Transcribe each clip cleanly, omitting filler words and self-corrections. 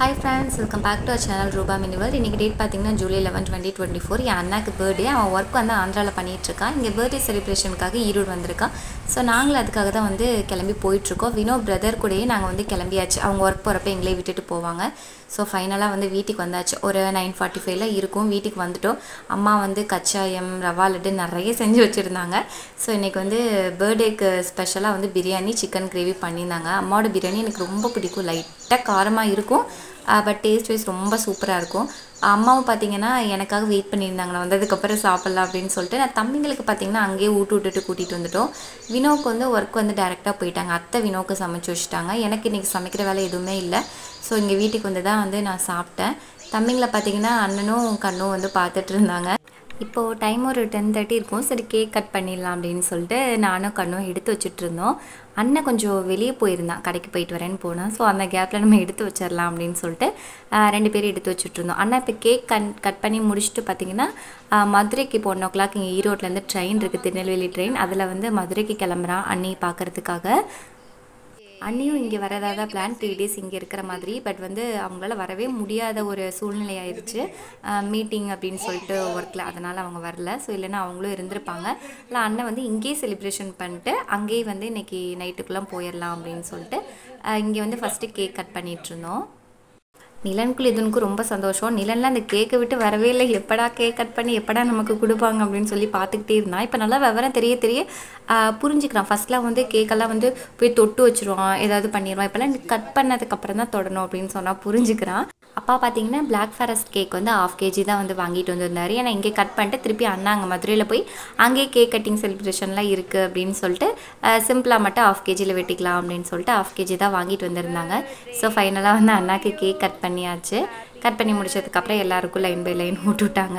Hi friends, welcome back to our channel Ruba Mini World. இன்னைக்கு date பாத்தீங்கன்னா July 11 2024. என் அண்ணாக்கு birthday. அவன் work வந்து ஆந்திரால பண்ணிட்டு இருக்கான். இங்க பர்த்டே செலிப்ரேஷனுக்காக ஈரோடு வந்திருக்கான். சோ நாங்க அதுக்காக தான் வந்து கிளம்பி போயிட்டு இருக்கோம். வினோ பிரதர் கூடயே நாங்க வந்து கிளம்பியாச்சு. அவங்க வர்க் போறப்ப எங்களை விட்டுட்டு போவாங்க. சோ ஃபைனலா வந்து வீட்டுக்கு வந்தாச்சு. ஒரு 9:45 ல இருக்கும். வீட்டுக்கு வந்துட்டோம். அம்மா வந்து கச்சாயம், ரவா லட்டு நிறைய செஞ்சு வச்சிருந்தாங்க. சோ இன்னைக்கு வந்து பர்த்டேக்கு ஸ்பெஷலா வந்து பிரியாணி, சிக்கன் கிரேவி பண்ணிருந்தாங்க. அம்மாவோட பிரியாணி எனக்கு ரொம்ப பிடிக்கும். லைட்டா காரமா இருக்கும். பட் டேஸ்ட் வைஸ் ரொம்ப சூப்பராக இருக்கும். அம்மாவும் பார்த்தீங்கன்னா எனக்காக வெயிட் பண்ணியிருந்தாங்க, நான் வந்ததுக்கப்புறம் சாப்பிட்லாம் அப்படின்னு சொல்லிட்டு. நான் தம்பிங்களுக்கு பார்த்தீங்கன்னா அங்கேயே விட்டுட்டு கூட்டிகிட்டு வந்துட்டோம். வினோவுக்கு வந்து ஒர்க் வந்து டேரெக்டாக போயிட்டாங்க. அத்தை வினோவுக்கு சமைச்சு வச்சுட்டாங்க. எனக்கு இன்றைக்கி சமைக்கிற வேலை எதுவுமே இல்லை. ஸோ இங்கே வீட்டுக்கு வந்து தான் வந்து நான் சாப்பிட்டேன். தம்பிங்களை பார்த்தீங்கன்னா அண்ணனும் கண்ணும் வந்து பார்த்துட்டு இருந்தாங்க. இப்போது டைம் ஒரு 10:30 இருக்கும். சரி கேக் கட் பண்ணிடலாம் அப்படின்னு சொல்லிட்டு நானும் கண்ணும் எடுத்து வச்சுட்டு இருந்தோம். அண்ணன் கொஞ்சம் வெளியே போயிருந்தான், கடைக்கு போயிட்டு வரேன்னு போனேன். ஸோ அந்த கேப்பில் நம்ம எடுத்து வச்சிடலாம் அப்படின்னு சொல்லிட்டு 2 பேரும் எடுத்து வச்சுட்டு இருந்தோம். அண்ணா இப்போ கேக் கட் பண்ணி முடிச்சுட்டு பார்த்தீங்கன்னா மதுரைக்கு இப்போ 1 o'clock இங்கே ஈரோட்லேருந்து ட்ரெயின் இருக்குது, திருநெல்வேலி ட்ரெயின். அதில் வந்து மதுரைக்கு கிளம்புறான் அண்ணி பார்க்குறதுக்காக. அண்ணியும் இங்கே வரதா தான் பிளான், 3 days இங்கே இருக்கிற மாதிரி. பட் வந்து அவங்களால வரவே முடியாத ஒரு சூழ்நிலை ஆயிடுச்சு, மீட்டிங் அப்படின்னு சொல்லிட்டு ஒர்க்கில். அதனால் அவங்க வரல. ஸோ இல்லைன்னா அவங்களும் இருந்திருப்பாங்க. இல்லை அண்ணன் வந்து இங்கேயே செலிப்ரேஷன் பண்ணிட்டு அங்கேயே வந்து இன்றைக்கி நைட்டுக்குள்ளே போயிடலாம் அப்படின்னு சொல்லிட்டு இங்கே வந்து ஃபஸ்ட்டு கேக் கட் பண்ணிகிட்ருந்தோம். நிலனுக்குள்ள இதுனுக்கும் ரொம்ப சந்தோஷம். நிலன்லாம் அந்த கேக்கை விட்டு வரவே இல்லை. எப்படா கேக் கட் பண்ணி எப்படா நமக்கு கொடுப்பாங்க அப்படின்னு சொல்லி பார்த்துக்கிட்டே இருந்தான். இப்போ நல்லா விவரம் தெரிய புரிஞ்சுக்கிறான். ஃபஸ்ட்லாம் வந்து கேக்கெல்லாம் வந்து போய் தொட்டு வச்சுருவான், ஏதாவது பண்ணிடுவான். இப்போல்லாம் கட் பண்ணதுக்கப்புறம் தான் தொடணும் அப்படின்னு சொன்னால் புரிஞ்சுக்கிறான். அப்பா பார்த்தீங்கன்னா பிளாக் ஃபாரஸ்ட் கேக் வந்து 1/2 kg தான் வந்து வாங்கிட்டு வந்திருந்தார். ஏன்னா இங்கே கட் பண்ணிட்டு திருப்பி அண்ணா அங்கே மதுரையில் போய் அங்கேயே கேக் கட்டிங் செலிப்ரேஷன்லாம் இருக்குது அப்படின்னு சொல்லிட்டு சிம்பிளாக மட்டும் 1/2 kg வெட்டிக்கலாம் அப்படின்னு சொல்லிட்டு 1/2 kg தான் வாங்கிட்டு வந்திருந்தாங்க. ஸோ ஃபைனலாக வந்து அண்ணாக்கு கேக் கட் பண்ணியாச்சு. கட் பண்ணி முடிச்சதுக்கப்புறம் எல்லாருக்கும் லைன் பை லைன் விட்டுவிட்டாங்க.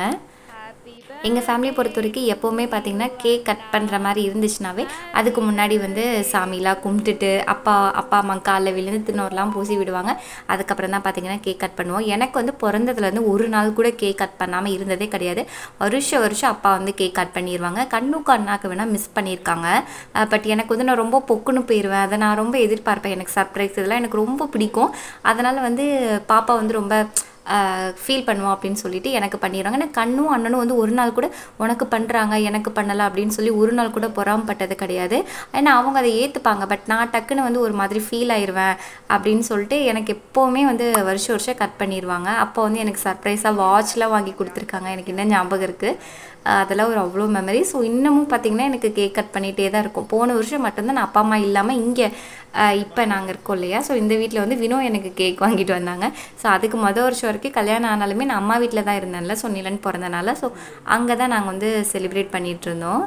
எங்கள் ஃபேமிலியை பொறுத்த வரைக்கும் எப்போவுமே பார்த்திங்கன்னா கேக் கட் பண்ணுற மாதிரி இருந்துச்சுனாவே அதுக்கு முன்னாடி வந்து சாமிலாம் கும்பிட்டுட்டு அப்பா அம்மா காலில் விழுந்து தின்னோர்லாம் பூசி விடுவாங்க. அதுக்கப்புறம் தான் பார்த்திங்கன்னா கேக் கட் பண்ணுவோம். எனக்கு வந்து பிறந்ததுலேருந்து ஒரு நாள் கூட கேக் கட் பண்ணாமல் இருந்ததே கிடையாது. வருஷம் அப்பா வந்து கேக் கட் பண்ணிடுவாங்க. கண்ணுக்கு அண்ணாக்கு வேணால் மிஸ் பண்ணியிருக்காங்க. பட் எனக்கு வந்து நான் ரொம்ப பொக்குன்னு போயிடுவேன். அதை நான் ரொம்ப எதிர்பார்ப்பேன். எனக்கு சர்ப்ரைஸ் இதெல்லாம் எனக்கு ரொம்ப பிடிக்கும். அதனால் வந்து பாப்பா வந்து ரொம்ப ஃபீல் பண்ணுவோம் அப்படின்னு சொல்லிட்டு எனக்கு பண்ணிடுவாங்க. ஏன்னா கண்ணும் அண்ணனும் வந்து ஒரு நாள் கூட உனக்கு பண்ணுறாங்க எனக்கு பண்ணலை அப்படின்னு சொல்லி ஒரு நாள் கூட பொறாமப்பட்டது கிடையாது. ஏன்னா அவங்க அதை ஏற்றுப்பாங்க. பட் நான் டக்குன்னு வந்து ஒரு மாதிரி ஃபீல் ஆயிடுவேன் அப்படின்னு சொல்லிட்டு எனக்கு எப்போவுமே வந்து வருஷம் கட் பண்ணிடுவாங்க. அப்போ வந்து எனக்கு சர்ப்ரைஸாக வாட்ச்லாம் வாங்கி கொடுத்துருக்காங்க. எனக்கு இன்னும் ஞாபகம் இருக்குது. அதெல்லாம் ஒரு அவ்வளோ மெமரி. ஸோ இன்னமும் பார்த்திங்கன்னா எனக்கு கேக் கட் பண்ணிகிட்டே தான் இருக்கும். போன வருஷம் மட்டும்தான் நான் அப்பா அம்மா இல்லாமல் இங்கே இப்போ நாங்கள் இருக்கோம் இல்லையா. ஸோ இந்த வீட்டில் வந்து வினோ எனக்கு கேக் வாங்கிட்டு வந்தாங்க. ஸோ அதுக்கு வருஷம் வரைக்கும் கல்யாணம் ஆனாலுமே நான் அம்மா வீட்டில் தான் இருந்தேன்ல. ஸோ நிலன் பிறந்தனால ஸோ அங்கே தான் நாங்கள் வந்து செலிப்ரேட் பண்ணிகிட்டு இருந்தோம்.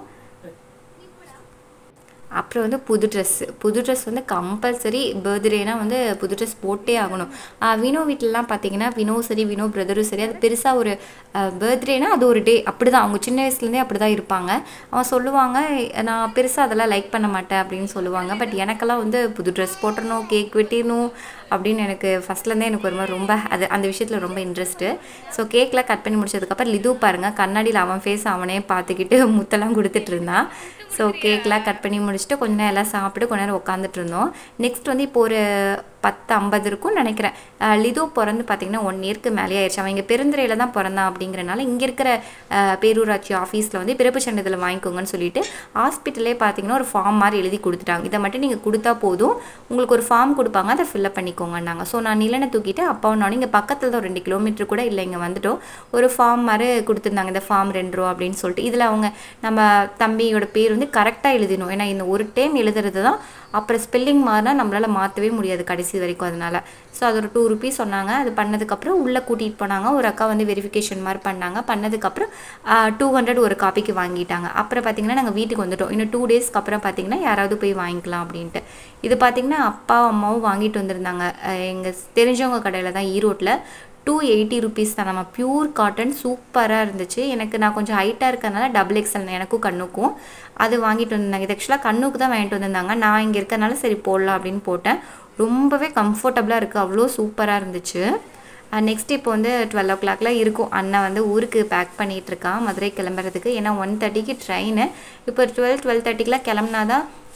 அப்புறம் வந்து புது ட்ரெஸ் வந்து கம்பல்சரி பர்த்டேனா வந்து புது ட்ரெஸ் போட்டே ஆகணும். வினோ வீட்டிலலாம் பார்த்தீங்கன்னா வினோ பிரதரும் சரி, அது பெருசாக ஒரு பர்த்டேனா அது ஒரு டே அப்படி தான். அவங்க சின்ன வயசுலேருந்தே அப்படி தான் இருப்பாங்க. அவன் சொல்லுவாங்க நான் பெருசாக அதெல்லாம் லைக் பண்ண மாட்டேன் அப்படின்னு சொல்லுவாங்க. பட் எனக்கெல்லாம் வந்து புது ட்ரெஸ் போட்டணும், கேக் வெட்டிடணும் அப்படின்னு எனக்கு ஃபஸ்ட்லேருந்தே எனக்கு ஒரு மாதிரி ரொம்ப அந்த விஷயத்தில் ரொம்ப இன்ட்ரெஸ்ட்டு. ஸோ கேக்லாம் கட் பண்ணி முடிச்சதுக்கப்புறம் லிது பாருங்கள் கண்ணாடியில் அவன் ஃபேஸ் அவனே பார்த்துக்கிட்டு முத்தெல்லாம் கொடுத்துட்டு இருந்தான். ஸோ கேக்லாம் கட் பண்ணி முடிச்சுட்டு கொஞ்ச நேரம் எல்லாம் சாப்பிட்டு கொஞ்ச நேரம் உட்காந்துட்டு இருந்தோம். நெக்ஸ்ட் வந்து இப்போ ஒரு 10:50 இருக்கும்னு நினைக்கிறேன். லிது பிறந்து பார்த்திங்கன்னா 1 yearக்கு மேலே ஆயிடுச்சு. அவன் இங்கே பெருந்துறையில் தான் பிறந்தான் அப்படிங்கிறனால இங்கே இருக்கிற பேரூராட்சி ஆஃபீஸில் வந்து பிறப்பு சான்றிதழ் வாங்கிக்கோங்கன்னு சொல்லிட்டு ஹாஸ்பிட்டலே பார்த்திங்கன்னா ஒரு ஃபார்ம் மாதிரி எழுதி கொடுத்துட்டாங்க. இதை மட்டும் நீங்கள் கொடுத்தா போதும், உங்களுக்கு ஒரு ஃபார்ம் கொடுப்பாங்க, அதை ஃபில்அப் பண்ணிக்கோங்கன்னாங்க. ஸோ நான் நிலனை தூக்கிட்டு அப்பாவும் நானும் இங்கே பக்கத்தில் தான் 2 கிலோமீட்டர் கூட இல்லை இங்கே வந்துட்டோம். ஒரு ஃபார்ம் மாதிரி கொடுத்துருந்தாங்க, இந்த ஃபார்ம் 2 ரூபா அப்படின்னு சொல்லிட்டு. இதில் அவங்க நம்ம தம்பியோட பேர் வந்து கரெக்டாக எழுதினோம். ஏன்னா இந்த ஒரு டைம் எழுதுறது தான், அப்புறம் ஸ்பெல்லிங் மாறினா நம்மளால் மாற்றவே முடியாது கடைசி வரைக்கும். அதனால் ஸோ அது ஒரு 2 rupees சொன்னாங்க. அது பண்ணதுக்கப்புறம் உள்ளே கூட்டிகிட்டு போனாங்க. ஒரு அக்கா வந்து வெரிஃபிகேஷன் மாதிரி பண்ணாங்க. பண்ணதுக்கப்புறம் 200 ஒரு காப்பிக்கு வாங்கிட்டாங்க. அப்புறம் பார்த்திங்கன்னா நாங்கள் வீட்டுக்கு வந்துட்டோம். இன்னும் 2 daysக்கு அப்புறம் பார்த்திங்கன்னா யாராவது போய் வாங்கிக்கலாம் அப்படின்ட்டு. இது பார்த்திங்கன்னா அப்பா அம்மாவும் வாங்கிட்டு வந்திருந்தாங்க. எங்கள் தெரிஞ்சவங்க கடையில் தான் ஈரோட்டில். 280 rupees தான். நம்ம பியூர் காட்டன் சூப்பராக இருந்துச்சு. நான் கொஞ்சம் ஹைட்டாக இருக்கிறதுனால XXL எனக்கும் கண்ணுக்கும் அது வாங்கிட்டு வந்திருந்தாங்க. இது ஆக்சுவலாக கண்ணுக்கு தான் வாங்கிட்டு வந்திருந்தாங்க. நான் இங்கே இருக்கிறதுனால சரி போடலாம் அப்படின்னு போட்டேன். ரொம்பவே கம்ஃபர்டபுளாக இருக்குது, அவ்வளோ சூப்பராக இருந்துச்சு. நெக்ஸ்ட் இப்போ வந்து 12 o'clockல இருக்கும். அண்ணன் வந்து ஊருக்கு பேக் பண்ணிகிட்ருக்கான் மதுரை கிளம்புறதுக்கு. ஏன்னா 1:30க்கு ட்ரெயின். இப்போ 12-12:30க்குலாம் கிளம்புனா தான்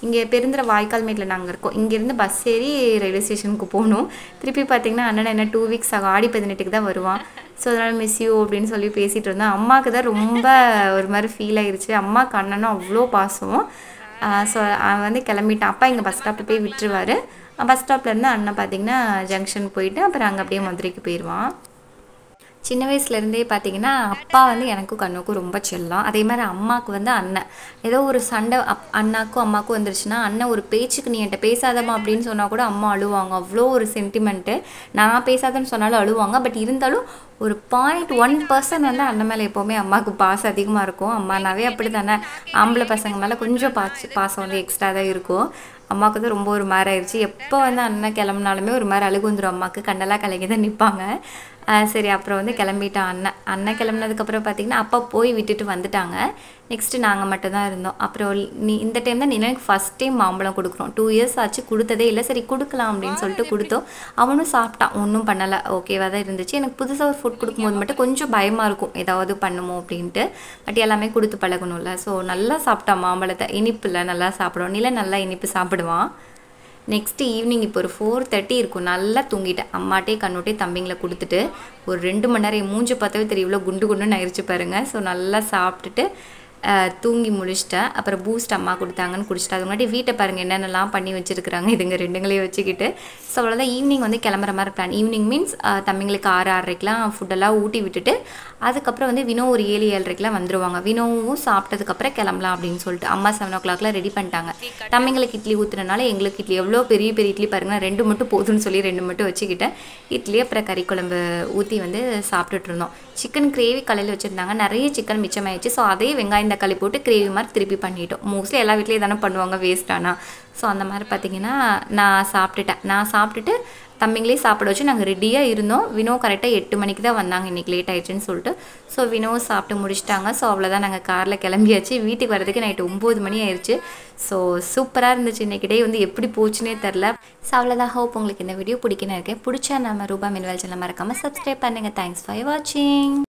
இங்கே பெருந்திர வாய்க்கால் மேட்டில் நாங்கள் இருக்கோம். இங்கேருந்து பஸ் ஏறி ரயில்வே ஸ்டேஷனுக்கு போகணும். திருப்பி பார்த்திங்கன்னா அண்ணன் என்ன 2 வீக்ஸ் ஆகும், ஆடி 18க்கு தான் வருவான். ஸோ அதனால் மிஸ் யூ அப்படின்னு சொல்லி பேசிகிட்டு இருந்தோம். அம்மாவுக்கு தான் ரொம்ப ஒரு மாதிரி ஃபீல் ஆகிருச்சு. அம்மாவுக்கு அண்ணனும் அவ்வளோ பாசம். ஸோ அவன் வந்து கிளம்பிட்டான். அப்பா இங்கே பஸ் ஸ்டாப்பில் போய் விட்டுருவார். பஸ் ஸ்டாப்லேருந்து அண்ணன் பார்த்திங்கன்னா ஜங்ஷன் போயிட்டு அப்புறம் அங்கே அப்படியே மதுரைக்கு போயிடுவான். சின்ன வயசுலேருந்தே பார்த்திங்கன்னா அப்பா வந்து எனக்கும் கண்ணுக்கும் ரொம்ப செல்லம். அதே மாதிரி அம்மாவுக்கு வந்து அண்ணன் ஏதோ ஒரு சண்டை அண்ணாக்கும் அம்மாவுக்கும் வந்துருச்சுன்னா அண்ணன் ஒரு பேச்சுக்கு நீ என்கிட்ட பேசாதம்மா அப்படின்னு சொன்னால் கூட அம்மா அழுவாங்க. அவ்வளோ ஒரு சென்டிமெண்ட்டு. நான் பேசாதன்னு சொன்னாலும் அழுவாங்க. பட் இருந்தாலும் ஒரு 0.1% வந்து அண்ணன் மேலே எப்போவுமே அம்மாவுக்கு பாசம் அதிகமாக இருக்கும். அம்மானாவே அப்படி தானே, ஆம்பளை பசங்க மேலே கொஞ்சம் பாசம் வந்து எக்ஸ்ட்ரா தான் இருக்கும். அம்மாவுக்கு தான் ரொம்ப ஒரு மாதிரி ஆயிடுச்சு. எப்போ வந்து அண்ணன் கிளம்புனாலுமே ஒரு மாதிரி அழுகு வந்துடும் அம்மாவுக்கு. கண்ணெல்லாம் கலங்கி தான் நிற்பாங்க. சரி அப்புறம் வந்து கிளம்பிட்டான் அண்ணன் கிளம்புனதுக்கப்புறம் பார்த்திங்கன்னா அப்பா போய் விட்டுட்டு வந்துட்டாங்க. நெக்ஸ்ட்டு நாங்கள் மட்டும்தான் இருந்தோம். அப்புறம் இந்த டைம் தான் எனக்கு ஃபஸ்ட் டைம் மாம்பழம் கொடுக்குறோம். 2 இயர்ஸ் ஆச்சு கொடுத்ததே இல்லை. சரி கொடுக்கலாம் அப்படின்னு சொல்லிட்டு கொடுத்தோம். அவனும் சாப்பிட்டான், ஒன்றும் பண்ணலை, ஓகேவாக தான் இருந்துச்சு. எனக்கு புதுசாக ஒரு ஃபுட் கொடுக்கும்போது மட்டும் கொஞ்சம் பயமாக இருக்கும், ஏதாவது பண்ணுமோ அப்படின்ட்டு. பட் எல்லாமே கொடுத்து பழகணும்ல. ஸோ நல்லா சாப்பிட்டான் மாம்பழத்தை. இனிப்பில் நல்லா சாப்பிடுவோம். நிலை நல்லா இனிப்பு சாப்பிடுவான். நெக்ஸ்ட்டு ஈவினிங் இப்போ ஒரு 4:30 இருக்கும். நல்லா தூங்கிட்டேன். அம்மாட்டே கண்ணோட்டே தம்பிங்களை கொடுத்துட்டு ஒரு 2 மணி நேரம் மூஞ்சி பார்த்தாவே தெரியும் இவ்வளோ குண்டு குண்டுன்னு ஆயிடுச்சு பாருங்கள். ஸோ நல்லா சாப்பிட்டுட்டு தூங்கி முடிச்சிட்டேன். அப்புறம் பூஸ்ட் அம்மா கொடுத்தாங்கன்னு குடிச்சிட்டு அது முன்னாடி வீட்டை பாருங்கள் என்னென்னலாம் பண்ணி வச்சுருக்குறாங்க. இதுங்க ரெண்டுங்களையும் வச்சுக்கிட்டு. ஸோ அவ்வளோதான். ஈவினிங் வந்து கிளம்புற மாதிரி பிளான். ஈவினிங் மீன்ஸ் தம்பிங்களுக்கு 6-6:30க்கெலாம் ஃபுட்டெல்லாம் ஊட்டி விட்டுட்டு அதுக்கப்புறம் வந்து வினோ ஒரு 7-7:30க்கெலாம் வந்துடுவாங்க. வினோவும் சாப்பிட்டதுக்கப்புறம் கிளம்பலாம் அப்படின்னு சொல்லிட்டு அம்மா 7 o'clock ரெடி பண்ணிட்டாங்க. தம்பிங்களுக்கு இட்லி ஊற்றுறதுனால எங்களுக்கு இட்லி எவ்வளோ பெரிய பெரிய இட்லி பாருங்கள், 2 மட்டும் போதும்னு சொல்லி 2 மட்டும் வச்சுக்கிட்டேன். இட்லி அப்புறம் கறி குழம்பு ஊற்றி வந்து சாப்பிட்டுட்டு இருந்தோம். சிக்கன் கிரேவி காலையில் வச்சுருந்தாங்க. நிறைய சிக்கன் மிச்சமாயிடுச்சு. ஸோ அதே வெங்காயம் தக்காளி போட்டு கிரேவி மாதிரி திருப்பி பண்ணிட்டோம். மோஸ்ட்லி எல்லா வீட்லேயும் தானே பண்ணுவாங்க வேஸ்ட்டானா. ஸோ அந்த மாதிரி பார்த்திங்கன்னா நான் சாப்பிட்டுட்டு தம்பிங்களே சாப்பிட வச்சு நாங்கள் ரெடியாக இருந்தோம். வினோ கரெக்டாக 8 மணிக்கு தான் வந்தாங்க. இன்றைக்கி லேட் ஆகிடுச்சின்னு சொல்லிட்டு. ஸோ வினோ சாப்பிட்டு முடிச்சிட்டாங்க. ஸோ அவ்வளோதான், நாங்கள் காரில் கிளம்பியாச்சு. வீட்டுக்கு வரதுக்கு நைட்டு 9 மணி ஆயிடுச்சு. ஸோ சூப்பராக இருந்துச்சு. இன்றைக்கி டே வந்து எப்படி போச்சுன்னே தெரில. ஸோ அவ்வளோதான். ஹோப் உங்களுக்கு இந்த வீடியோ பிடிக்குன்னு இருக்கேன். பிடிச்சா நம்ம ரூபா மினிவல் சேனல் மறக்காமல் சப்ஸ்கிரைப் பண்ணுங்கள். தேங்க்ஸ் ஃபார் வாட்சிங்.